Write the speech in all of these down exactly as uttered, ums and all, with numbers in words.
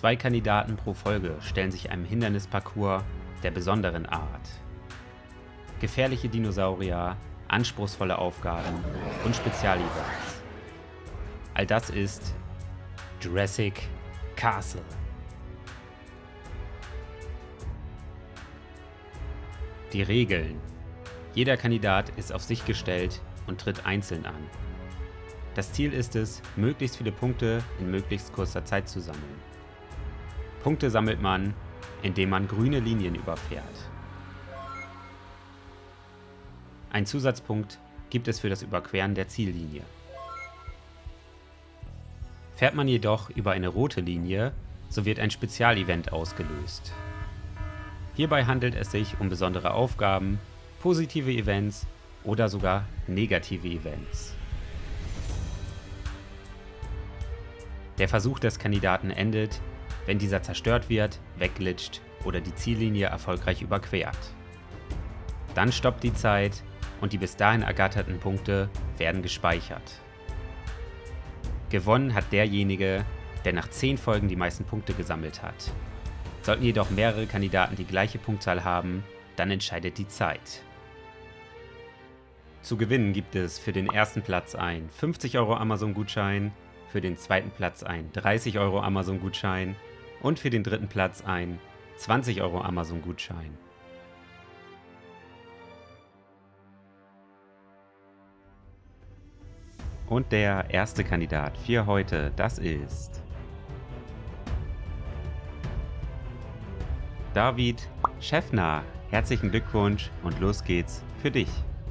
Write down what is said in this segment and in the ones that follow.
Zwei Kandidaten pro Folge stellen sich einem Hindernisparcours der besonderen Art. Gefährliche Dinosaurier, anspruchsvolle Aufgaben und Spezialevents. All das ist Jurassic Castle. Die Regeln. Jeder Kandidat ist auf sich gestellt und tritt einzeln an. Das Ziel ist es, möglichst viele Punkte in möglichst kurzer Zeit zu sammeln. Punkte sammelt man, indem man grüne Linien überfährt. Ein Zusatzpunkt gibt es für das Überqueren der Ziellinie. Fährt man jedoch über eine rote Linie, so wird ein Spezialevent ausgelöst. Hierbei handelt es sich um besondere Aufgaben, positive Events oder sogar negative Events. Der Versuch des Kandidaten endet, wenn dieser zerstört wird, wegglitscht oder die Ziellinie erfolgreich überquert. Dann stoppt die Zeit und die bis dahin ergatterten Punkte werden gespeichert. Gewonnen hat derjenige, der nach zehn Folgen die meisten Punkte gesammelt hat. Sollten jedoch mehrere Kandidaten die gleiche Punktzahl haben, dann entscheidet die Zeit. Zu gewinnen gibt es für den ersten Platz einen fünfzig Euro Amazon-Gutschein, für den zweiten Platz einen dreißig Euro Amazon-Gutschein und für den dritten Platz einen zwanzig Euro Amazon-Gutschein. Und der erste Kandidat für heute, das ist David Schäffner. Herzlichen Glückwunsch und los geht's für dich.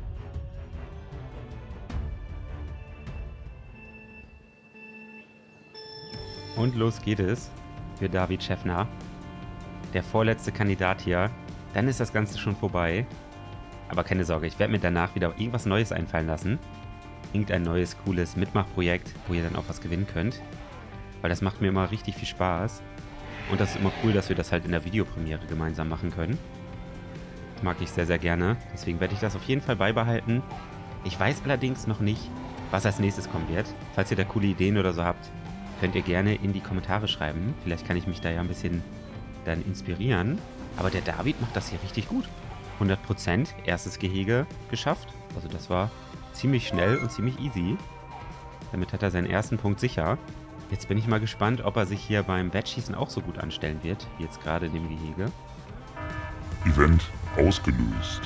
Und los geht es für David Schäffner, der vorletzte Kandidat hier. Dann ist das Ganze schon vorbei. Aber keine Sorge, ich werde mir danach wieder irgendwas Neues einfallen lassen. Irgendein neues, cooles Mitmachprojekt, wo ihr dann auch was gewinnen könnt. Weil das macht mir immer richtig viel Spaß. Und das ist immer cool, dass wir das halt in der Videopremiere gemeinsam machen können. Das mag ich sehr, sehr gerne. Deswegen werde ich das auf jeden Fall beibehalten. Ich weiß allerdings noch nicht, was als nächstes kommen wird. Falls ihr da coole Ideen oder so habt, könnt ihr gerne in die Kommentare schreiben. Vielleicht kann ich mich da ja ein bisschen dann inspirieren. Aber der David macht das hier richtig gut. hundert Prozent erstes Gehege geschafft. Also das war ziemlich schnell und ziemlich easy. Damit hat er seinen ersten Punkt sicher. Jetzt bin ich mal gespannt, ob er sich hier beim Wettschießen auch so gut anstellen wird, wie jetzt gerade in dem Gehege. Event ausgelöst.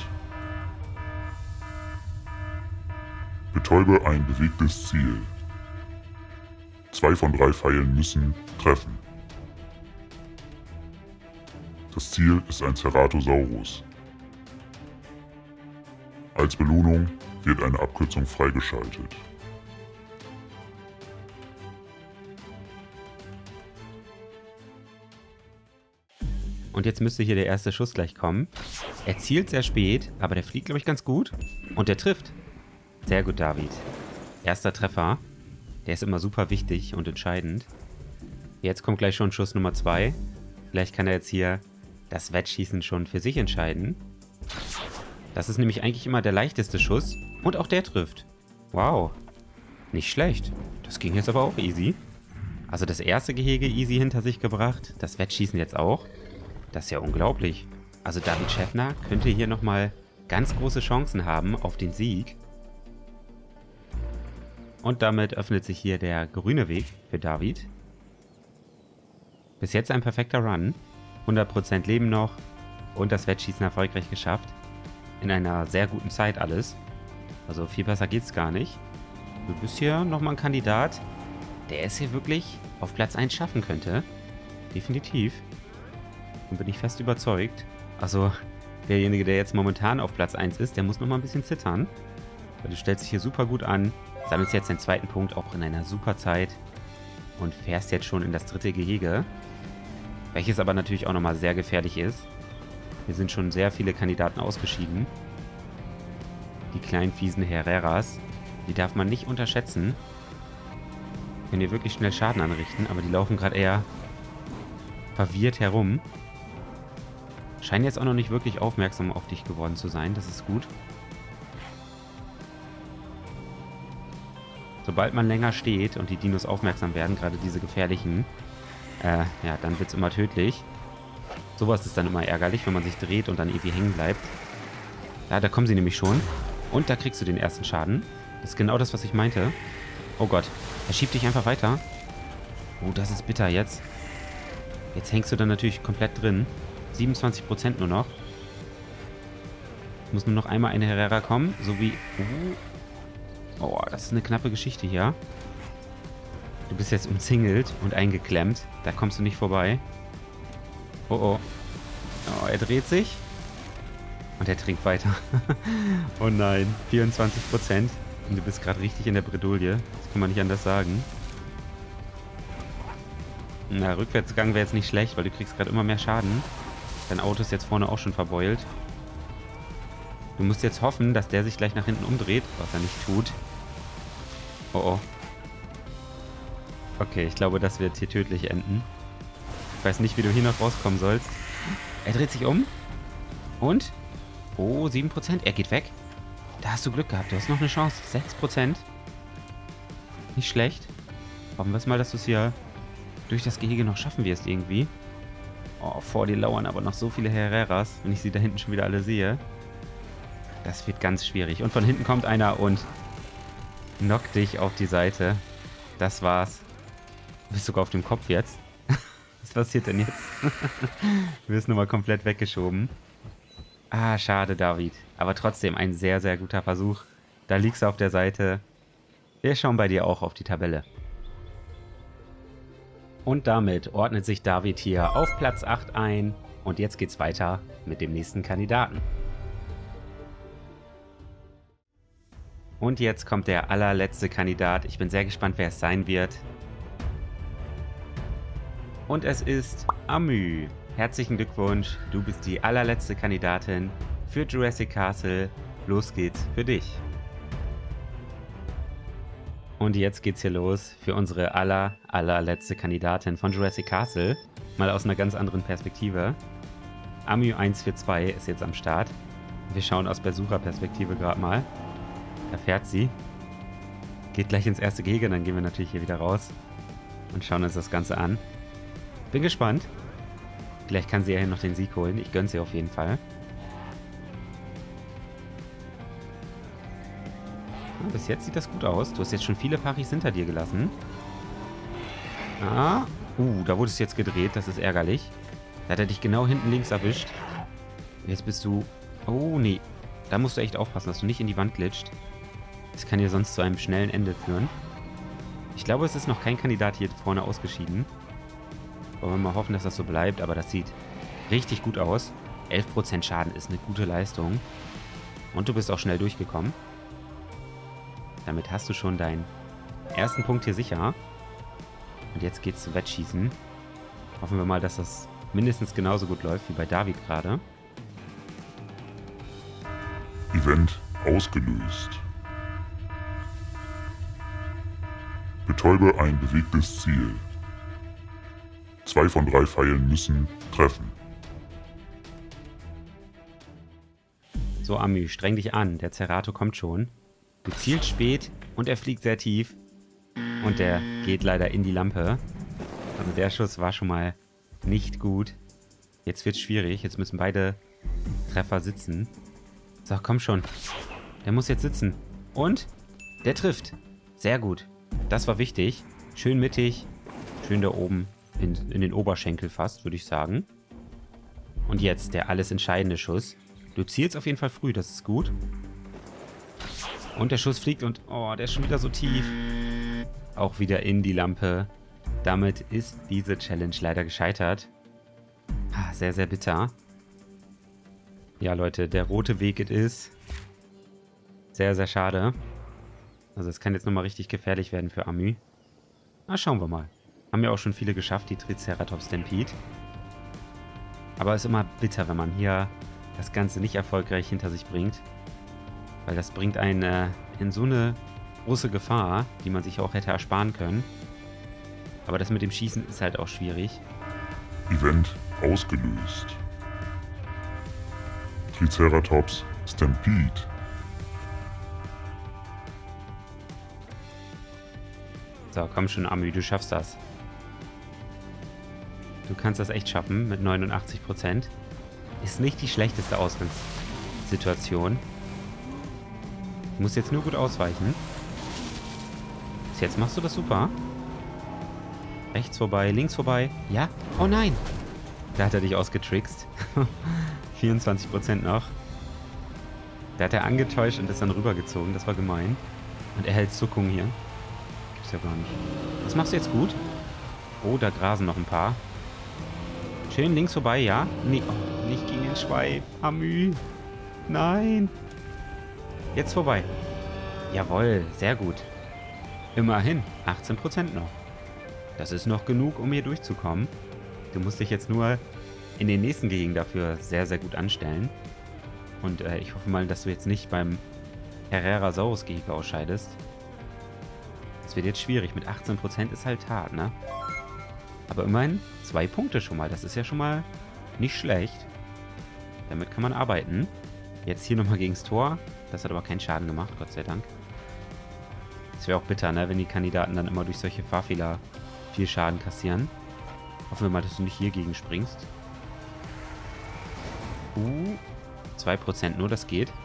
Betäube ein bewegtes Ziel. Zwei von drei Pfeilen müssen treffen. Das Ziel ist ein Ceratosaurus. Als Belohnung wird eine Abkürzung freigeschaltet. Und jetzt müsste hier der erste Schuss gleich kommen. Er zielt sehr spät, aber der fliegt, glaube ich, ganz gut. Und der trifft. Sehr gut, David. Erster Treffer. Der ist immer super wichtig und entscheidend. Jetzt kommt gleich schon Schuss Nummer zwei. Vielleicht kann er jetzt hier das Wettschießen schon für sich entscheiden. Das ist nämlich eigentlich immer der leichteste Schuss. Und auch der trifft. Wow. Nicht schlecht. Das ging jetzt aber auch easy. Also das erste Gehege easy hinter sich gebracht. Das Wettschießen jetzt auch. Das ist ja unglaublich. Also David Schäffner könnte hier nochmal ganz große Chancen haben auf den Sieg. Und damit öffnet sich hier der grüne Weg für David. Bis jetzt ein perfekter Run. hundert Prozent Leben noch. Und das Wettschießen erfolgreich geschafft. In einer sehr guten Zeit alles. Also viel besser geht's gar nicht. Du bist hier nochmal ein Kandidat, der es hier wirklich auf Platz eins schaffen könnte. Definitiv. Und bin ich fest überzeugt. Also derjenige, der jetzt momentan auf Platz eins ist, der muss nochmal ein bisschen zittern. Weil du stellst dich hier super gut an. Sammelst jetzt den zweiten Punkt auch in einer super Zeit. Und fährst jetzt schon in das dritte Gehege. Welches aber natürlich auch nochmal sehr gefährlich ist. Hier sind schon sehr viele Kandidaten ausgeschieden. Die kleinen fiesen Herreras. Die darf man nicht unterschätzen. Können hier wirklich schnell Schaden anrichten. Aber die laufen gerade eher verwirrt herum. Scheinen jetzt auch noch nicht wirklich aufmerksam auf dich geworden zu sein. Das ist gut. Sobald man länger steht und die Dinos aufmerksam werden, gerade diese gefährlichen, äh, ja, dann wird es immer tödlich. Sowas ist dann immer ärgerlich, wenn man sich dreht und dann irgendwie hängen bleibt. Ja, da kommen sie nämlich schon. Und da kriegst du den ersten Schaden. Das ist genau das, was ich meinte. Oh Gott, er schiebt dich einfach weiter. Oh, das ist bitter jetzt. Jetzt hängst du dann natürlich komplett drin. siebenundzwanzig Prozent nur noch. Muss nur noch einmal eine Herrera kommen, so wie... Uh, oh, das ist eine knappe Geschichte hier. Du bist jetzt umzingelt und eingeklemmt. Da kommst du nicht vorbei. Oh, oh. Oh, er dreht sich. Und er trinkt weiter. Oh nein, vierundzwanzig Prozent. Und du bist gerade richtig in der Bredouille. Das kann man nicht anders sagen. Na, Rückwärtsgang wäre jetzt nicht schlecht, weil du kriegst gerade immer mehr Schaden. Dein Auto ist jetzt vorne auch schon verbeult. Du musst jetzt hoffen, dass der sich gleich nach hinten umdreht, was er nicht tut. Oh oh. Okay, ich glaube, das wird hier tödlich enden. Ich weiß nicht, wie du hier noch rauskommen sollst. Er dreht sich um. Und? Oh, sieben Prozent. Er geht weg. Da hast du Glück gehabt. Du hast noch eine Chance. sechs Prozent. Nicht schlecht. Hoffen wir es mal, dass du es hier durch das Gehege noch schaffen wirst irgendwie. Oh, vor dir lauern aber noch so viele Herreras, wenn ich sie da hinten schon wieder alle sehe. Das wird ganz schwierig. Und von hinten kommt einer und knockt dich auf die Seite. Das war's. Du bist sogar auf dem Kopf jetzt. Was passiert denn jetzt? Du wirst nochmal komplett weggeschoben. Ah, schade, David. Aber trotzdem ein sehr, sehr guter Versuch. Da liegst du auf der Seite. Wir schauen bei dir auch auf die Tabelle. Und damit ordnet sich David hier auf Platz acht ein. Und jetzt geht's weiter mit dem nächsten Kandidaten. Und jetzt kommt der allerletzte Kandidat. Ich bin sehr gespannt, wer es sein wird. Und es ist Amü. Herzlichen Glückwunsch, du bist die allerletzte Kandidatin für Jurassic Castle. Los geht's für dich. Und jetzt geht's hier los für unsere aller, allerletzte Kandidatin von Jurassic Castle. Mal aus einer ganz anderen Perspektive. Amü eins vier zwei ist jetzt am Start. Wir schauen aus Besucherperspektive gerade mal. Da fährt sie. Geht gleich ins erste Gehege, dann gehen wir natürlich hier wieder raus und schauen uns das Ganze an. Bin gespannt. Vielleicht kann sie ja hier noch den Sieg holen. Ich gönn's ihr auf jeden Fall. Ja, bis jetzt sieht das gut aus. Du hast jetzt schon viele Paris hinter dir gelassen. Ah. Uh, da wurdest du jetzt gedreht. Das ist ärgerlich. Da hat er dich genau hinten links erwischt. Jetzt bist du... Oh, nee. Da musst du echt aufpassen, dass du nicht in die Wand glitscht. Das kann hier sonst zu einem schnellen Ende führen. Ich glaube, es ist noch kein Kandidat hier vorne ausgeschieden. Wollen wir mal hoffen, dass das so bleibt, aber das sieht richtig gut aus. elf Prozent Schaden ist eine gute Leistung. Und du bist auch schnell durchgekommen. Damit hast du schon deinen ersten Punkt hier sicher. Und jetzt geht's zu Wettschießen. Hoffen wir mal, dass das mindestens genauso gut läuft wie bei David gerade. Event ausgelöst. Betäube ein bewegtes Ziel. Zwei von drei Pfeilen müssen treffen. So, Amü, streng dich an. Der Cerato kommt schon. Du zielst spät und er fliegt sehr tief. Und der geht leider in die Lampe. Also der Schuss war schon mal nicht gut. Jetzt wird's schwierig. Jetzt müssen beide Treffer sitzen. So, komm schon. Der muss jetzt sitzen. Und? Der trifft. Sehr gut. Das war wichtig. Schön mittig. Schön da oben. In, in den Oberschenkel fast, würde ich sagen. Und jetzt der alles entscheidende Schuss. Du zielst auf jeden Fall früh, das ist gut. Und der Schuss fliegt und... Oh, der ist schon wieder so tief. Auch wieder in die Lampe. Damit ist diese Challenge leider gescheitert. Ah, sehr, sehr bitter. Ja, Leute, der rote Weg it is. Sehr, sehr schade. Also es kann jetzt nochmal richtig gefährlich werden für Amü. Na, schauen wir mal. Haben ja auch schon viele geschafft, die Triceratops Stampede. Aber es ist immer bitter, wenn man hier das Ganze nicht erfolgreich hinter sich bringt. Weil das bringt einen äh, in so eine große Gefahr, die man sich auch hätte ersparen können. Aber das mit dem Schießen ist halt auch schwierig. Event ausgelöst. Triceratops Stampede. So, komm schon, Amü, du schaffst das. Du kannst das echt schaffen mit neunundachtzig Prozent. Ist nicht die schlechteste Ausgangssituation. Du musst jetzt nur gut ausweichen. Bis jetzt machst du das super. Rechts vorbei, links vorbei. Ja? Oh nein! Da hat er dich ausgetrickst. vierundzwanzig Prozent noch. Da hat er angetäuscht und ist dann rübergezogen. Das war gemein. Und er hält Zuckung hier. Gibt's ja gar nicht. Das machst du jetzt gut. Oh, da grasen noch ein paar. Schön links vorbei, ja? Nee, oh, nicht gegen den Schweif. Amü. Nein. Jetzt vorbei. Jawohl, sehr gut. Immerhin, achtzehn Prozent noch. Das ist noch genug, um hier durchzukommen. Du musst dich jetzt nur in den nächsten Gehegen dafür sehr, sehr gut anstellen. Und äh, ich hoffe mal, dass du jetzt nicht beim Herrerasaurus-Gehege ausscheidest. Das wird jetzt schwierig. Mit achtzehn Prozent ist halt hart, ne? Aber immerhin zwei Punkte schon mal. Das ist ja schon mal nicht schlecht. Damit kann man arbeiten. Jetzt hier nochmal gegens Tor. Das hat aber keinen Schaden gemacht, Gott sei Dank. Das wäre auch bitter, ne? Wenn die Kandidaten dann immer durch solche Fahrfehler viel Schaden kassieren. Hoffen wir mal, dass du nicht hier gegen springst. Uh, zwei Prozent nur, das geht.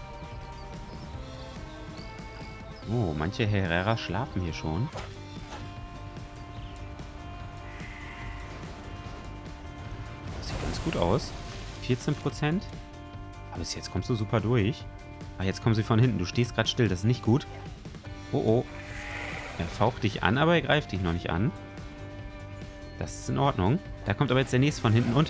Oh, manche Herrera schlafen hier schon. Das sieht ganz gut aus. vierzehn Prozent. Aber bis jetzt kommst du super durch. Ah, jetzt kommen sie von hinten. Du stehst gerade still, das ist nicht gut. Oh, oh. Er faucht dich an, aber er greift dich noch nicht an. Das ist in Ordnung. Da kommt aber jetzt der nächste von hinten und...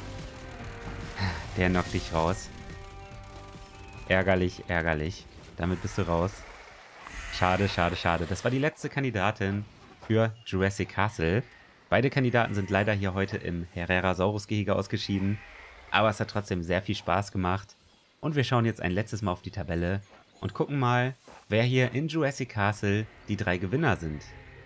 Der knockt dich raus. Ärgerlich, ärgerlich. Damit bist du raus. Schade, schade, schade. Das war die letzte Kandidatin für Jurassic Castle. Beide Kandidaten sind leider hier heute im Herrerasaurus-Gehege ausgeschieden. Aber es hat trotzdem sehr viel Spaß gemacht. Und wir schauen jetzt ein letztes Mal auf die Tabelle und gucken mal, wer hier in Jurassic Castle die drei Gewinner sind.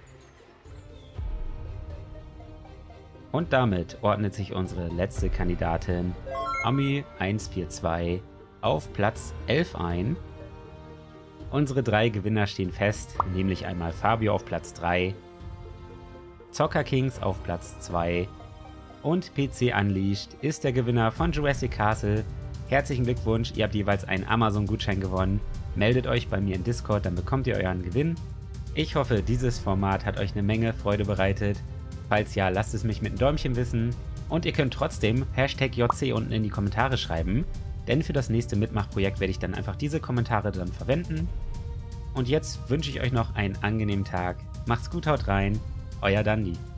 Und damit ordnet sich unsere letzte Kandidatin Ami eins vier zwei auf Platz elf ein. Unsere drei Gewinner stehen fest, nämlich einmal Fabio auf Platz drei, Zocker Kings auf Platz zwei und P C Unleashed ist der Gewinner von Jurassic Castle. Herzlichen Glückwunsch, ihr habt jeweils einen Amazon-Gutschein gewonnen. Meldet euch bei mir in Discord, dann bekommt ihr euren Gewinn. Ich hoffe, dieses Format hat euch eine Menge Freude bereitet. Falls ja, lasst es mich mit einem Däumchen wissen. Und ihr könnt trotzdem Hashtag J C unten in die Kommentare schreiben. Denn für das nächste Mitmachprojekt werde ich dann einfach diese Kommentare dann verwenden. Und jetzt wünsche ich euch noch einen angenehmen Tag. Macht's gut, haut rein. Euer Dandi.